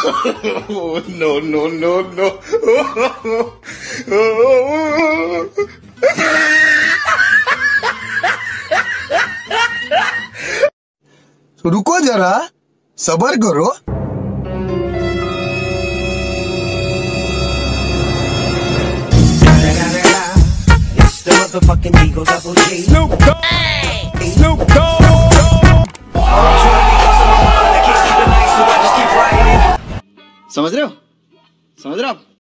No, no, no, no. रुको जरा, सबर करो। समझ रहे हो? समझ रहे हो आप?